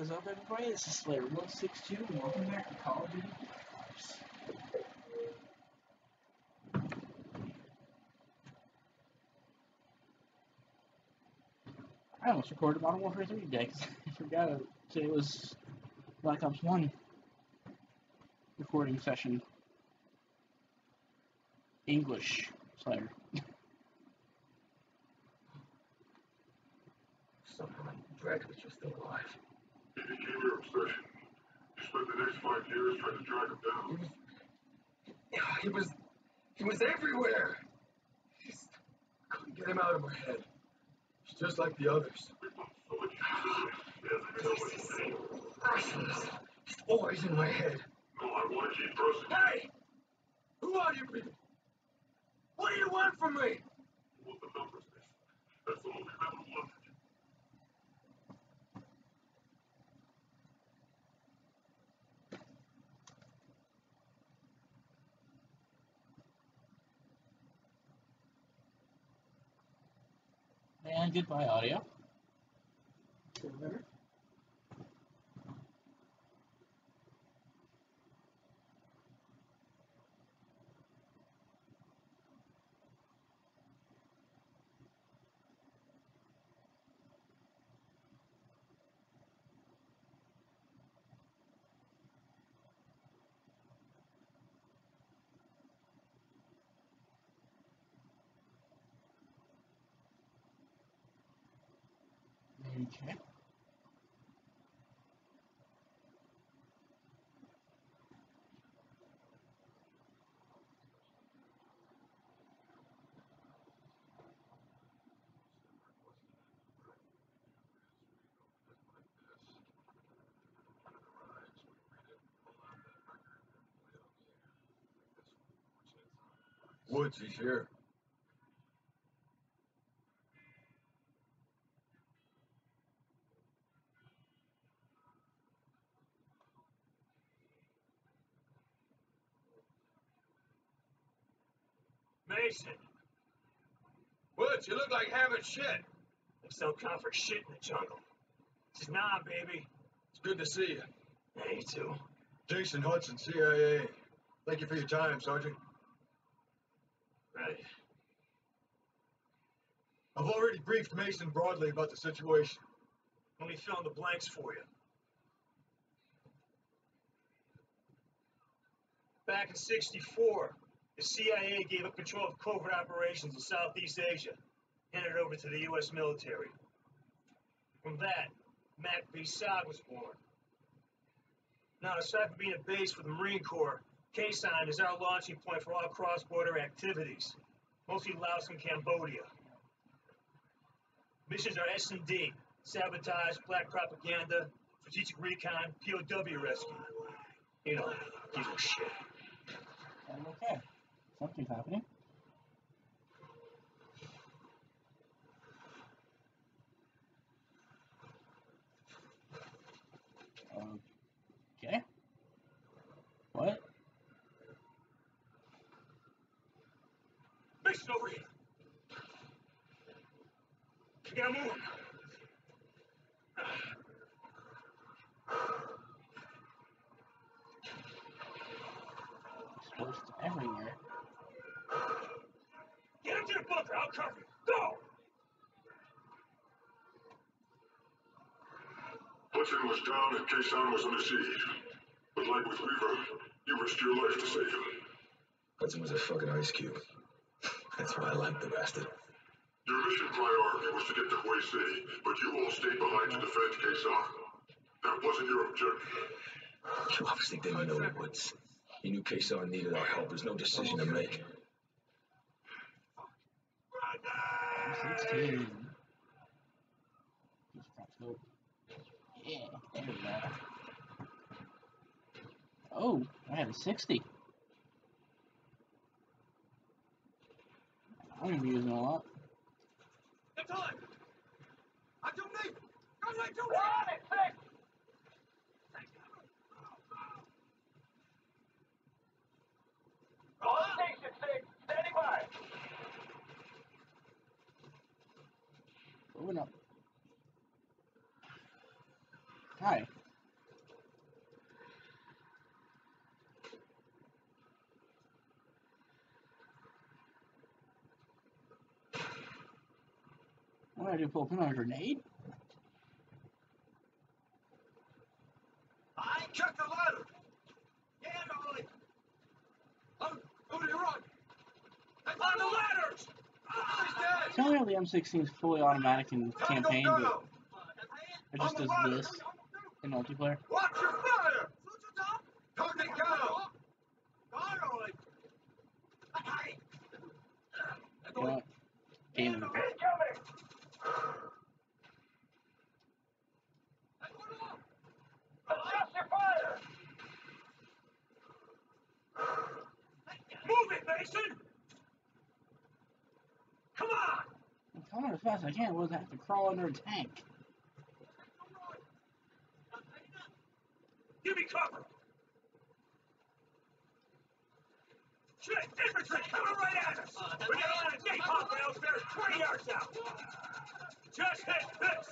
What is up, everybody? This is Slayer162, and welcome back to Call of Duty Black Ops. I almost recorded Modern Warfare 3 today, because I forgot today was Black Ops 1 recording session. English Slayer. Somehow I'm glad that you're still alive. It became your obsession. You spent the next 5 years trying to track him down. He was everywhere. Just couldn't get him out of my head. He's just like the others. We put so much into it. He doesn't know anything. He's always in my head. No, I want to keep pressing. Hey! Who are you people? What do you want from me? You want the numbers, Mason. That's all we've ever wanted. And goodbye, audio. Feel better? Okay. Woods, he's here. Mason, Woods, you look like having shit. there's some kind for shit in the jungle. Just nah, baby. It's good to see you. Yeah, you too. Jason Hudson, CIA. Thank you for your time, Sergeant. Right. I've already briefed Mason broadly about the situation. Let me fill in the blanks for you. Back in '64, the CIA gave up control of covert operations in Southeast Asia, handed it over to the U.S. military. From that, MAC-V-SOG was born. Now, aside from being a base for the Marine Corps, Khe-Sanh is our launching point for all cross-border activities, mostly Laos and Cambodia. Missions are S&D, sabotage, black propaganda, strategic recon, POW rescue. You know, usual shit. I'm okay. Something's happening. Okay. What? Mason, over here. You gotta move. Exposed to everywhere. Get him to the bunker. I'll cover you. Go! Hudson was down and Khe-Sanh was under siege. But like with Weaver, you risked your life to save him. Hudson was a fucking ice cube. That's why I liked the bastard. Your mission priority was to get to Hue City, but you all stayed behind to defend Khe-Sanh. That wasn't your objective. You obviously didn't know the Woods. You knew Khe-Sanh needed our help. There's no decision to make. I'm 16. Yeah, there we go. Oh, I have a 60. I'm gonna be using it a lot. Get time! I do need! Go right to it! All station 6, standing by! Moving up. Hi. What did I do? Pull a pin on a grenade? I check the ladder. Yeah, Ollie. Who do you run? On the ladders. He's dead. Tell me how the M16 is fully automatic in campaign, Go, but go. it just does this in multiplayer. Watch your fire. Target down. You know what? Game over. Incoming. Adjust your fire. Move it, Mason. Come on. I'm coming as fast as I can. What does I have to crawl under a tank? Give me cover. Shit, infantry coming right at us. We got a line of napalm rails there 20 yards out. Just hit this.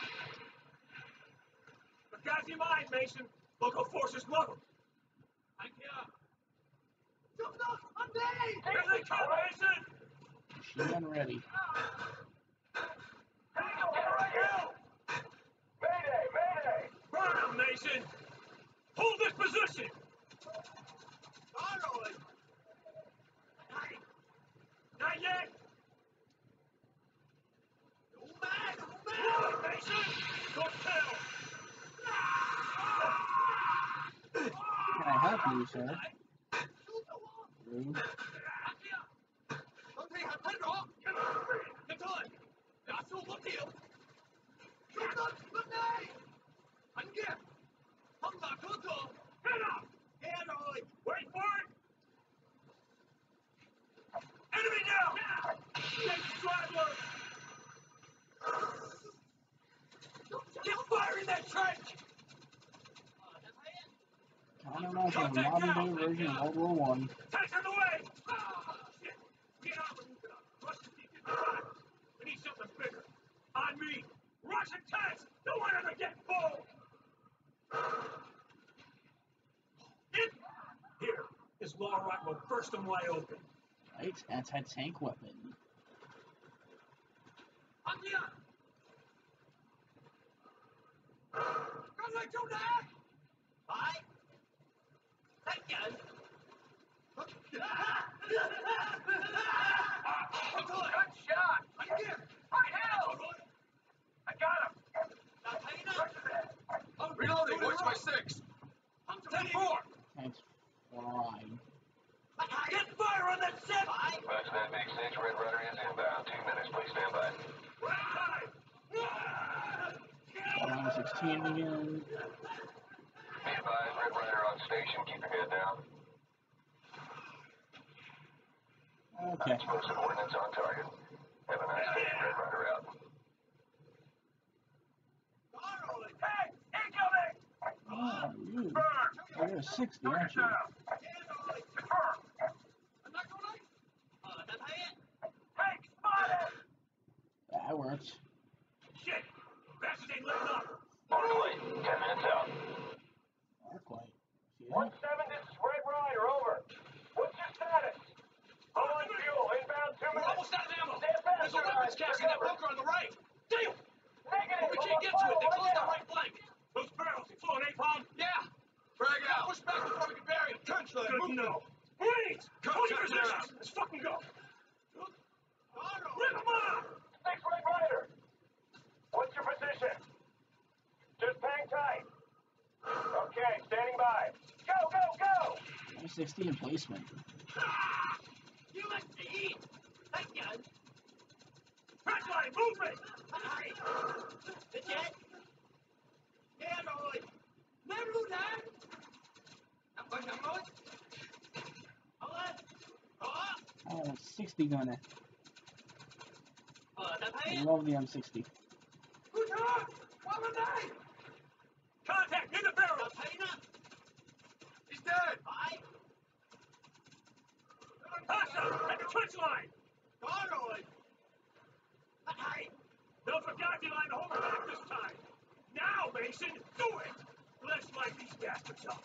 But guys, you mind, Mason. Local forces love them. Thank you. Here they come, Mason. Machine gun ready. Mayday, mayday. Burn them, Mason. Hold this position. Not yet. Move, Mason. Good kill. Can I help you, sir? Rude. Wait for it. Enemy down. Straggler. Get fire in that trench. Kind of like a modern day version of World War I. Tanks on the way. Shit. Get out. Russian T-55. We need something bigger. On me. Russian tanks. Don't want them to get full. Here is Law Rock will burst them wide open. Right? Anti-tank weapon. Good shot. Right hell. I got him. Reloading. Watch my 6. 10-4. Tanks flying. Get fire on that 7. Roger that, Big 6. Red Rider is inbound. 2 minutes, please stand by. Line 16 again. Be advised, Red Rider on station. Keep your head down. Okay. Explosive ordnance on target. Have a nice day. Red Rider out. Hey, incoming. Oh, you. Oh, you're a 60, aren't you? Tank spotted. That works. Shit. Bastards ain't letting up. Barclay, 10 minutes out. Arclight. See 1-7, that? this is Red Rider, over. What's your status? Low on fuel, inbound 2 minutes. We're almost out of ammo. There's a weapons cache in that bunker on the right. Deal! Negative. But we can't get to it. They closed our right flank. Those barrels, you full of napalm? Yeah. Frag out. Push back before we can bury them. Trench line. Good to know. Marines, hold your positions. Let's fucking go. Rip them off! Thanks, Red Rider. What's your position? Just hang tight. Okay, standing by. Go, go, go! 160 in placement. You like to eat. Thank you. Trench line, movement! The jet. Yeah, Lloyd. Never do that. I'm going. Oh, 60 gunner. I love the M60. Contact in the barrel. He's dead. Passa at the trench line. No Fagati line to hold him back this time. Now, Mason. Mason, do it! Let's light these bastards up.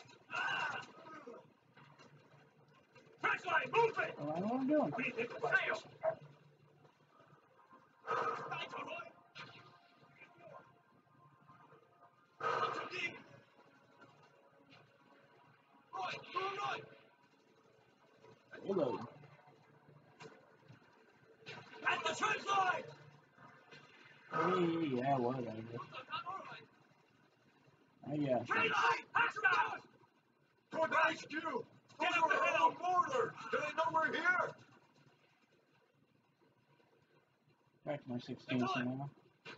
Trenchline, move it! Well, I know what I'm doing. What do you think about this? Reload. At the trenchline! Hey, yeah, whatever. Yeah. Trenchline! Hostile! Toward the HQ! Get Those up the are hill! our mortars! Do they know we're here? Back to my 16 now.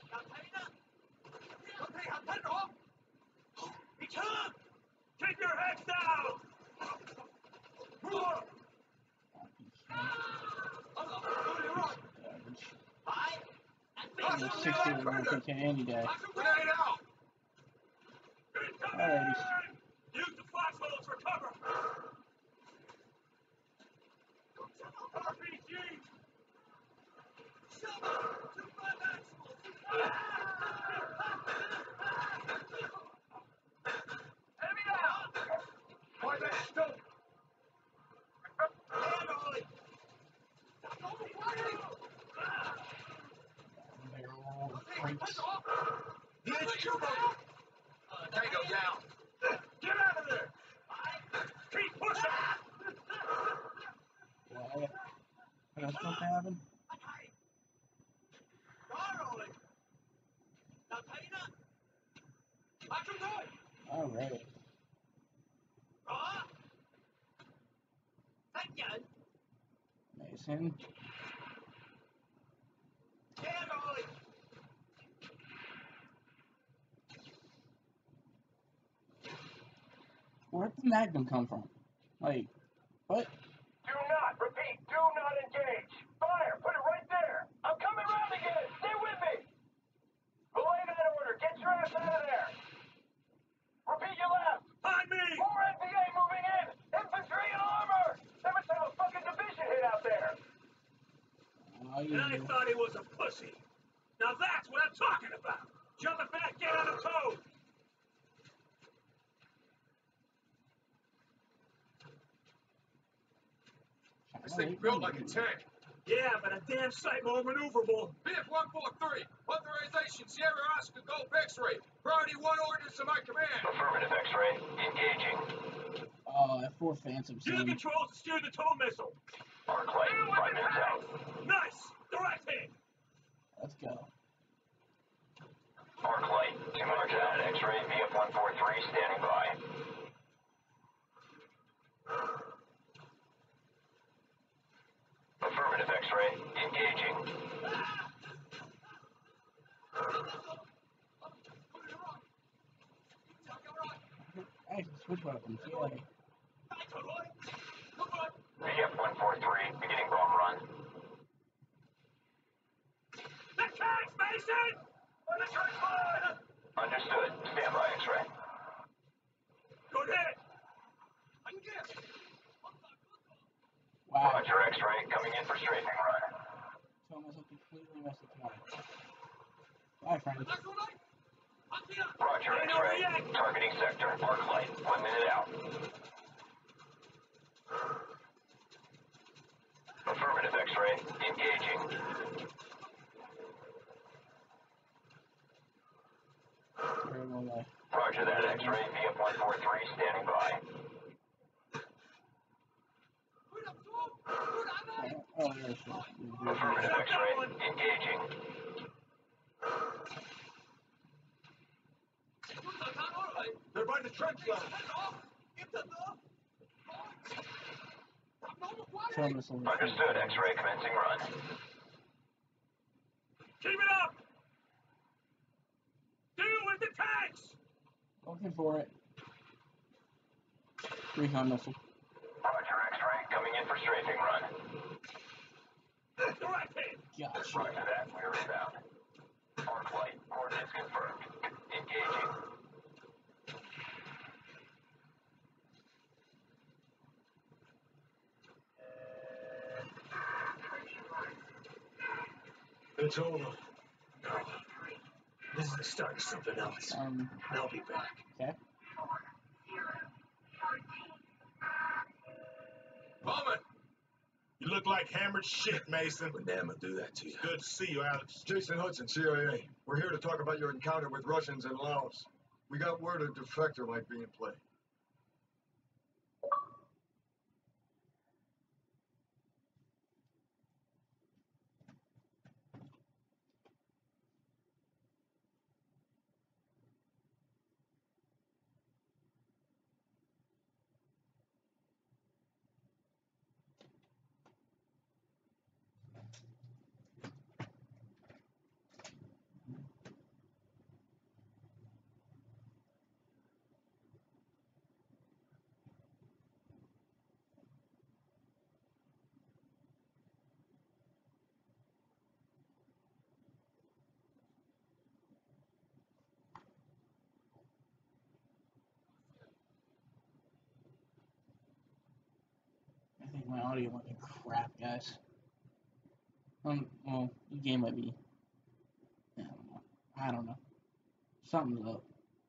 Keep your heads down! Move up! I'm 60 with my PK any day. Grenade out! Alrighty. Use the foxholes for cover! RPG! Enemy down! Why they still? The HQ boat! Tango down! Get out of there! Keep pushing! What? What's supposed to happen? Alright. Mason. Where'd the Magnum come from? Like, what? Do not, repeat, do not engage! Fire! Put it right there! I'm coming round again! Stay with me! Belay that order! Get your ass out of there! Repeat your left! On me! More NVA moving in! Infantry and armor! They must have a fucking division hit out there! Oh, And I thought he was a pussy. Now that's what I'm talking about! Jumping back in on the code! This thing's built like a tank. Yeah, but a damn sight more maneuverable. BF-143, authorization Sierra Oscar Golf X-ray. Priority 1 orders to my command. Affirmative X-ray. Engaging. Oh, that 4 Phantom Shield scene. controls to steer the tow missile. Arc light. 5 minutes out. Nice! Direct hit! Let's go. Arc light. 2 minutes out. X-ray. VF-143 standing by. Affirmative X-ray. Engaging. I can switch weapons, yeah. VF-143 beginning bomb run. The tanks, Mason! On the trenchline! Understood. Stand by X-ray. Good hit! Wow. Roger X-ray. Coming in for strafing run. So I must have completely messed it tonight. Bye, friends. Roger X-ray. Targeting sector. Arc light. 1 minute out. Affirmative X-ray. Engaging. Very well, Roger that X-ray. VF-143 standing by. Oh, yeah, sure. Affirmative X-ray. Engaging. They're by the trench line. Show them some. Understood. X-ray commencing run. Keep it up! Deal with the tanks! Looking for it. Recon missile. Roger X-ray. Coming in for strafing run. Direct hit! Gotcha. Roger that. We're inbound. Arc light. Coordinates confirmed. Engaging. It's over. This is to start something else. I'll be back. Okay. Bowman! You look like hammered shit, Mason. Would never do that to you. Good to see you, Alex. Jason Hudson, CIA. We're here to talk about your encounter with Russians in Laos. We got word a defector might be in play. I think my audio might be crap, guys. Well, the game might be. I don't know. Something's up.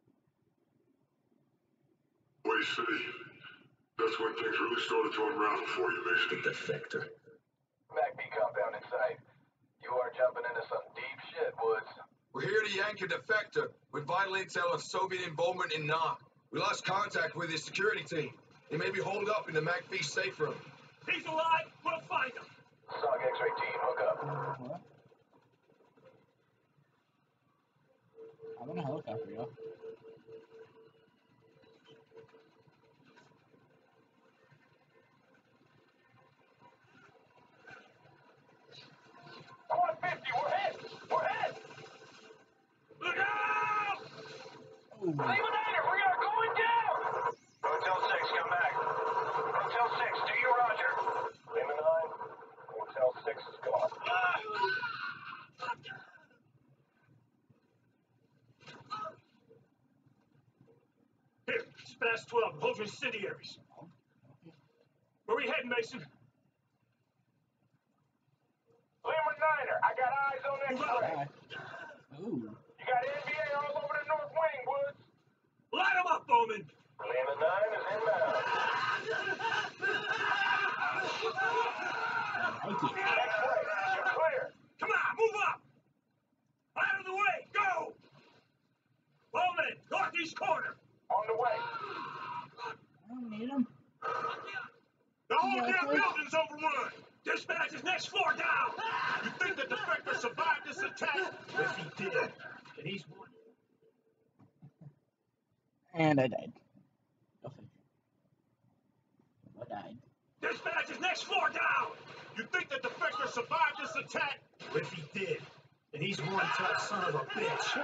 Way City. That's when things really started to unravel for you, Mason. The defector. MACB compound in sight. You are jumping into some deep shit, Woods. We're here to yank a defector with vital intel of Soviet involvement in Nam. We lost contact with his security team. He may be holed up in the MACV safe room. He's alive. We'll find him. SOG X-ray team, hook up. What? I'm in a helicopter, yo. Quad 50, we're hit! We're hit! Look out! Oh, Eliminator, we are going down! Hotel 6, come back. Hotel 6, do you roger? Lima 9, Hotel 6 is gone. Here, Spass 12, hold your incendiaries. Where we heading, Mason? Lima 9er, I got eyes on X-ray. hi. Ooh. You got NBA all over the north wing, Woods. Light him up, Bowman. Lima 9 is inbound. I like it. X-ray, you're clear. Come on, move up. Out of the way, go. Bowman, northeast corner. On the way. I don't need him. The whole Yeah, damn please. building's overrun. Dispatch is next floor down. You think the defector survived this attack? If he did, then he's one. And I died. Okay. I died. Dispatch is next floor down. You think the defector survived this attack? If he did, then he's one tough son of a bitch.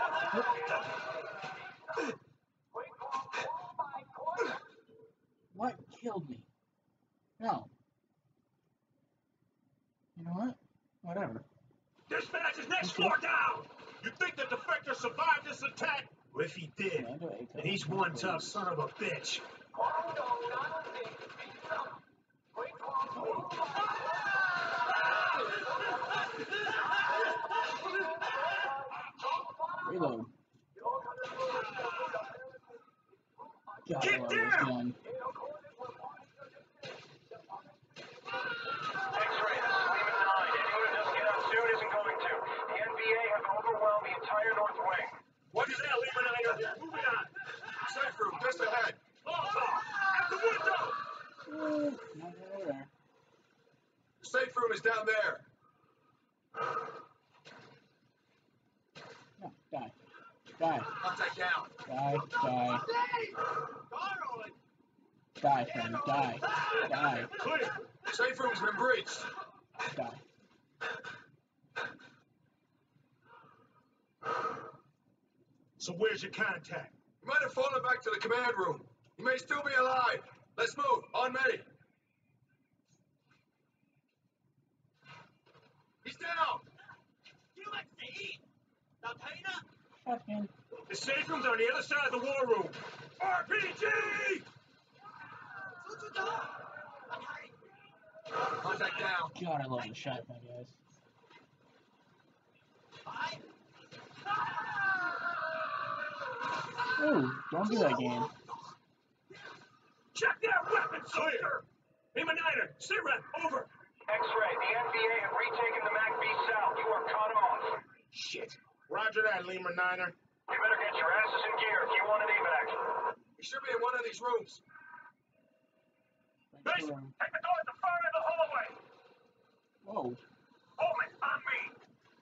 What killed me? No. You know what? Whatever. Dispatch is next floor down. You think the defector survived this attack? If he did, Yeah, then he's one tough son of a bitch. Reload. God, Get I love down! this gun. X-ray, this is Lima 9. Anyone who doesn't get out soon isn't going to. The NVA have overwhelmed the entire north wing. What is that, Lima 9? Moving on. Safe room, just ahead. Molotov! At the window! Ooh, not over there. The safe room is down there. No, die. Die. Contact down. Die. Die. Die, friend. Die. Die. Clear. Safe room's been breached. Die. So where's your contact? He might have fallen back to the command room. He may still be alive. Let's move. On me. He's down. Fucking. The safe room's on the other side of the war room. RPG! Contact down. God, I love the shotgun, guys. Ooh, don't do that game. Check that weapon, soldier! Lima Niner, SITREP, over. X-ray, the NVA have retaken the MAC-V South. You are cut off. Shit. Roger that, Lima Niner. You better get your asses in gear if you want an evac. We should be in one of these rooms. Mason, take the door at the far end of the hallway. Whoa. Holman, on me.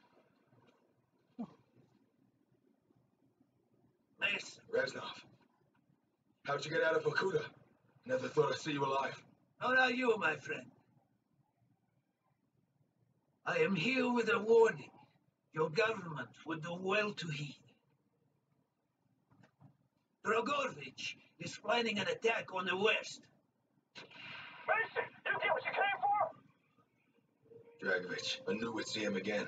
Mason. Reznov, how'd you get out of Vorkuta? Never thought I'd see you alive. How are you, my friend? I am here with a warning. Your government would do well to heed. Dragovich is planning an attack on the west. Mason, you get what you came for? Dragovich, I knew we'd see him again.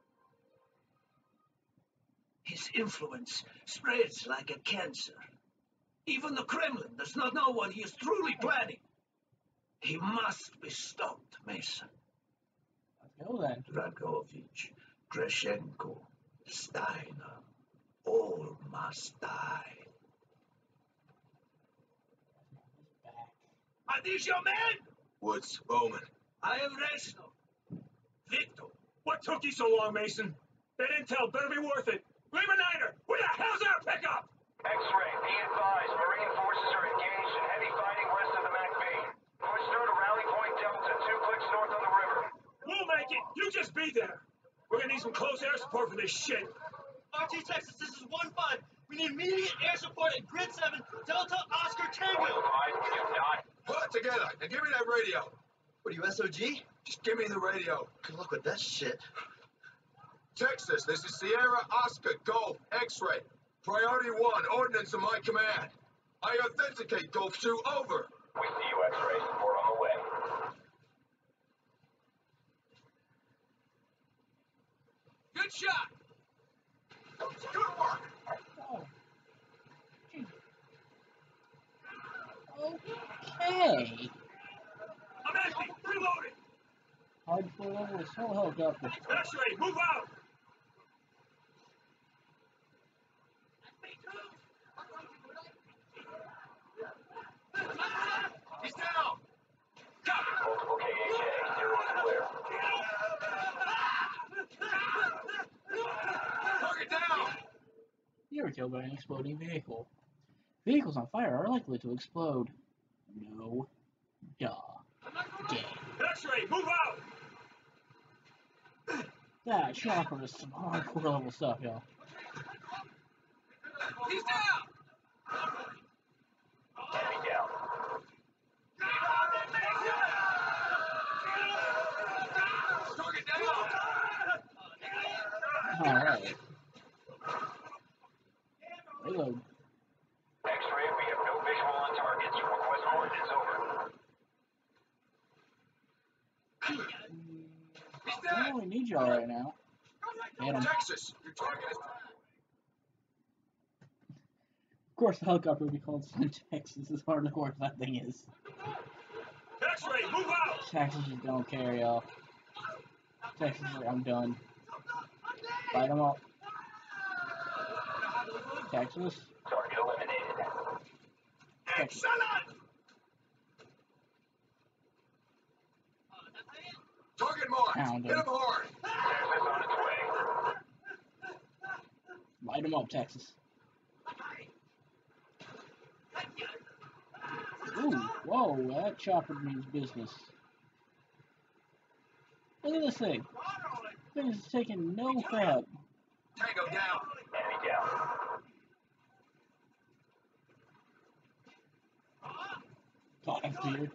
His influence spreads like a cancer. Even the Kremlin does not know what he is truly planning. He must be stopped, Mason. Let's go then. Dragovich, Grishenko, Steiner, all must die. Are these your men? Woods, Bowman. I am Reznov. Victor. What took you so long, Mason? That intel better be worth it. Lima Niner, where the hell's our pickup? X-ray, be advised. Marine forces are engaged in heavy fighting west of the MAC-V. Push through to Rally Point Delta, 2 clicks north on the river. We'll make it. You just be there. We're gonna need some close air support for this shit. RT Texas, this is 1-5. We need immediate air support at Grid 7, Delta Oscar Tango. 1-5, we do not. Pull it together and give me that radio. What are you, SOG? Just give me the radio. Good luck with that shit. Texas, this is Sierra Oscar Golf X-ray. Priority 1, ordnance in my command. I authenticate Golf 2, over. We see you, X-ray. Support on the way. Good shot. Good work. Oh. Gee. Okay. I'm empty. Reloading. Hard to pull over the solo helicopter. X-ray, move out. He's down. Multiple KHA. 0 is clear. Target down. You were killed by an exploding vehicle. Vehicles on fire are likely to explode. No. Duh. Gay. X-ray, move out. That chopper is some hardcore level stuff, y'all. He's down. Enemy down. Target down. Alright. Reload. X-ray, we have no visual on targets. Request coordinates, over. I don't really need y'all right now. Get 'em. Texas, your target is. Of course, the helicopter would be called Sun Texas, as hardcore as that thing is. X-ray, move out. Texas just don't care, y'all. Texas is like, I'm done. Light 'em up. Texas. Target eliminated. Texas. Target marked. Pound Hit him. him hard. Texas on its way. Light 'em up, Texas. Ooh, whoa, that chopper means business. Look at this thing. This thing is taking no crap. Tango down. Enemy down. God, that's weird.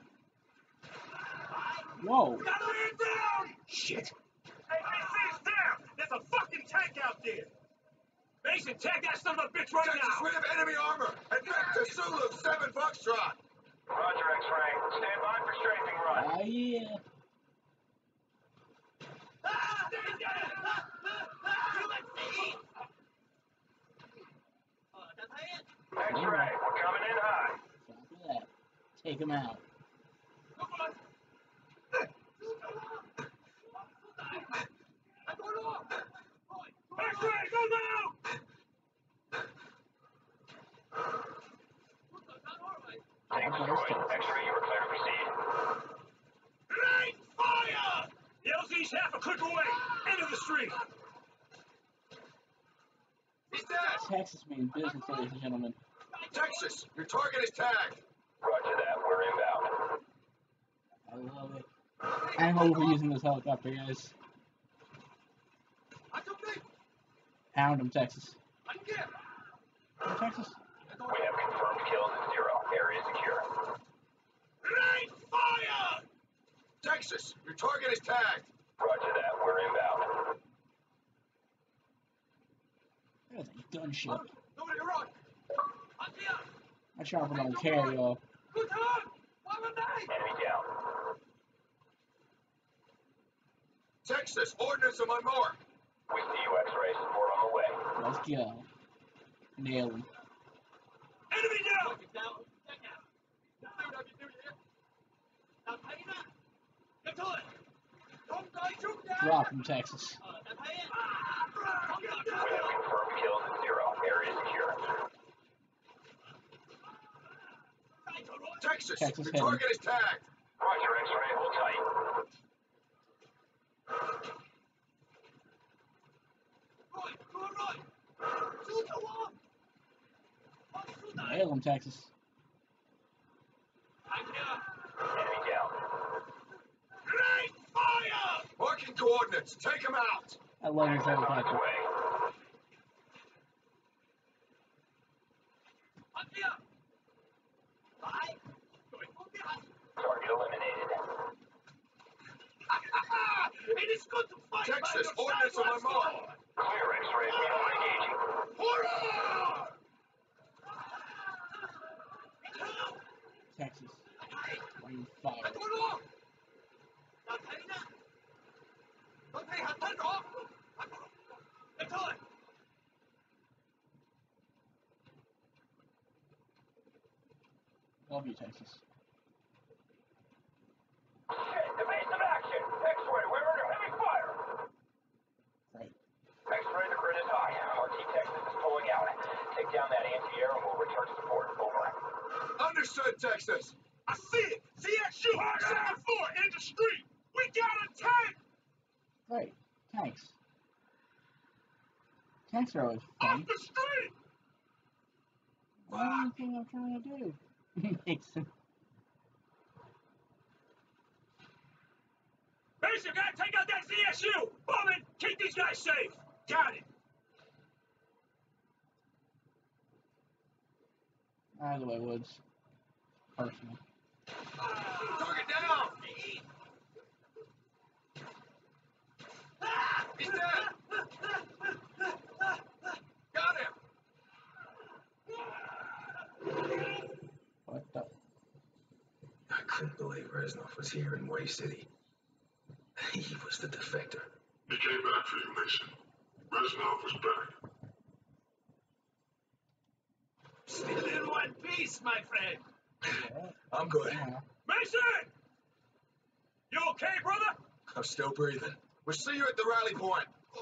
Whoa. Shit. Hey, AC's down. There's a fucking tank out there. Mason, tag that son of a bitch right Texas, now. we have enemy armor. Advance to Zulu 7 Foxtrot. Roger, X-ray. Stand by for strafing run. Ah, yeah. X-ray, we're coming in high. Copy that. Take him out. X-ray, go now. street. He's dead! Texas means business, ladies and gentlemen. Texas, your target is tagged! Roger that. We're inbound. I love it. I'm overusing this helicopter, guys. Pound him, Texas. Go, Texas. We have confirmed kills at 0. Area secure. Rain fire! Texas, your target is tagged! Roger that. We're inbound. That is a gunship. Nobody around. That chopper don't care, y'all. Enemy down. Texas, ordnance on my mark! We see you, X-ray. Support on the way. Let's go. Nail him. Enemy down! Drop him, Texas. We have confirmed kills at 0. Area secure. Texas, Texas, your hit him. target is tagged! Roger, X-ray. Hold tight. Nail him, Texas. Enemy down. Rain fire! Marking coordinates, take him out! I love his That's on its helicopter. way. Target eliminated. It is good to fight Texas, by your ordnance side on my once mark. more. Clear, X-ray. We are engaging. Hurrah! Texas. Why you fire? Love you, Texas. Shit, evasive action. X-ray, we're under heavy fire. Right. X-ray, the grid is high. RT Texas is pulling out. Take down that anti-air and we'll return support. Over. Understood, Texas! I see it! CXU, second floor, in the street! We got a tank! Right. Tanks. Tanks are always Off fun. the street! What do you think I'm trying to do? Nixon. Mason, gotta take out that CSU! Bowman, keep these guys safe! Got it! Either way, Woods. Personal. Target down! He's dead! Got him! What the? I couldn't believe Reznov was here in Way City. He was the defector. He came back for you, Mason. Reznov was back. Still in one piece, my friend. Yeah. I'm good. Yeah. Mason! You okay, brother? I'm still breathing. We'll see you at the rally point.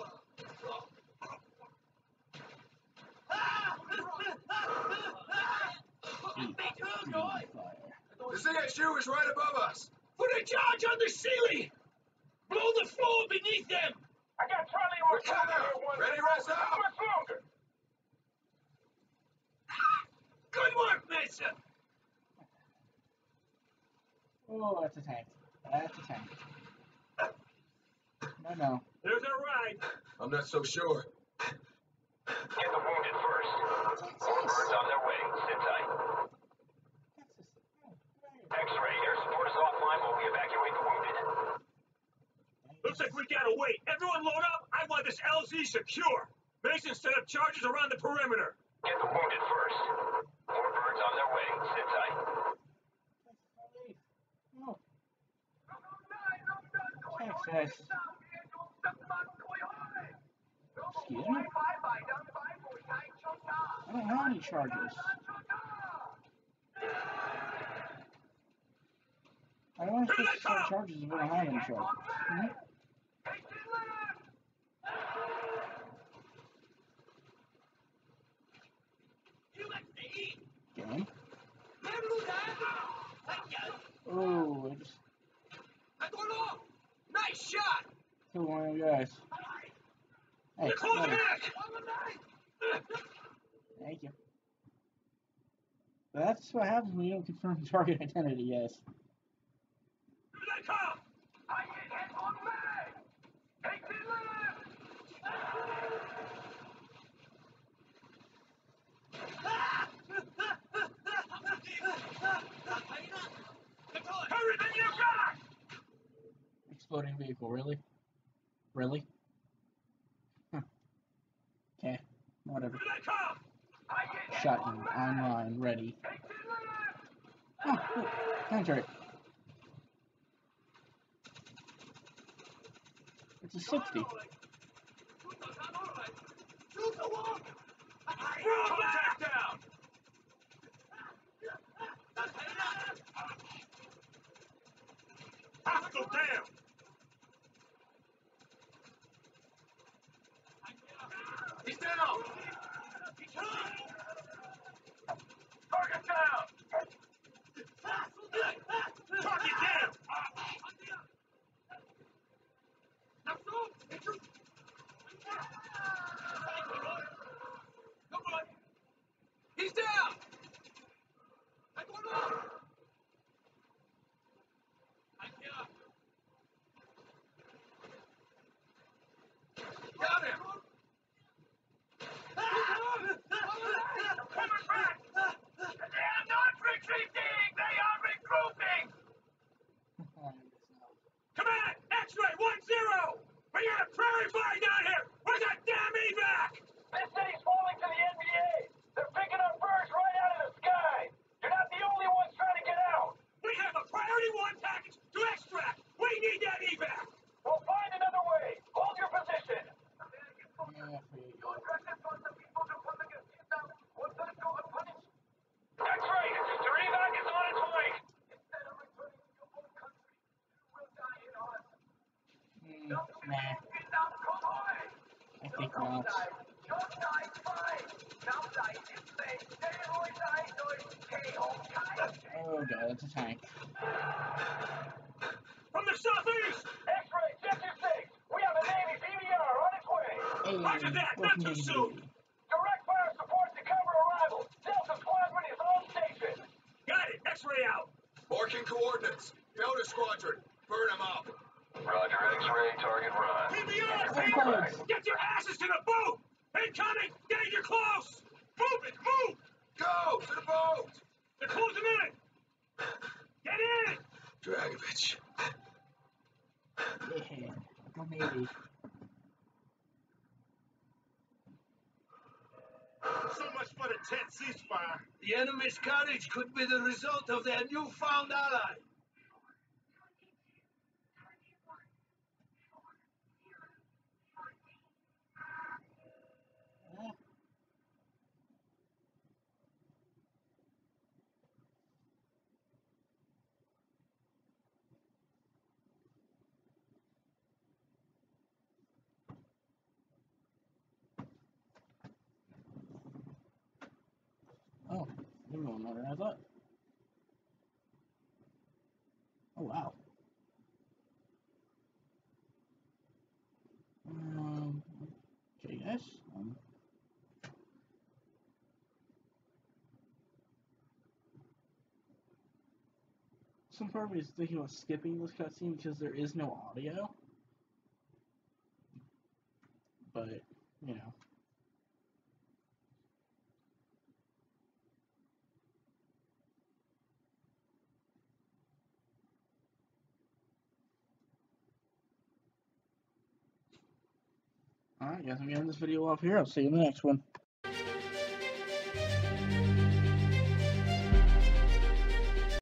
Fire. The CSU is right above us. Put a charge on the ceiling! Blow the floor beneath them! I got Charlie We're and coming! Ready, Reznov? How much longer? Good work, Mason! Oh, that's a tank. That's a tank. No. There's our ride. I'm not so sure. Get the wounded first. More birds on their way. Sit tight. Texas. Oh, X-ray, air support is offline while we evacuate the wounded. Looks like we gotta wait. Everyone load up. I want this LZ secure. Mason set up charges around the perimeter. Get the wounded first. More birds on their way. Sit tight. No. Texas. Excuse me? I don't have any charges. I don't have to start charges if I don't have any charges. Hmm? Game. Oh, I just Nice shot! killed one of the guys. Hey, They're closing buddy. back! Thank you. That's what happens when you don't confirm target identity, yes. Here they come! I hit head on mag! Take the left! Everything you got! Exploding vehicle, really? Really? Huh. Okay, whatever. Here they come! Shotgun, online, ready. Oh, look, contract. It's a 60. Contact down! Hostile down! He's down! Target down! Target down! He's down! Got him! Coming back! They are not retreating! They are regrouping! Command! X-ray 1-0! We got a prairie fire down here! Where's that damn evac? This city's falling to the NBA! They're picking up birds right out of the sky! You're not the only ones trying to get out! We have a priority 1 package to extract! We need that evac! We'll find another way! Hold your position! Yeah, here you go. X-ray! Your evac is on its way! Nah, I think not. Oh god, that's a tank. From the southeast! X-ray, Sector 6! We have a Navy PBR on its way! Hey, Roger that, not too soon. Direct fire support to cover arrival! Delta Squadron is on station! Got it! X-ray out! Marking coordinates. Delta Squadron. Burn him up. Roger, X-ray, target run. PBR, Thanks. get your asses to the boat! Incoming! Danger close! Move it! Move! Go! To the boat! They're closing in! Get in! Dragovich. Yeah, well, maybe. So much for the tense ceasefire. The enemy's courage could be the result of their newfound ally. Yeah. Oh, you're going better than I thought. Oh wow. Okay, guys. Some part of me is thinking about skipping this cutscene because there is no audio. But, you know. Alright guys, I'm getting this video off here. I'll see you in the next one.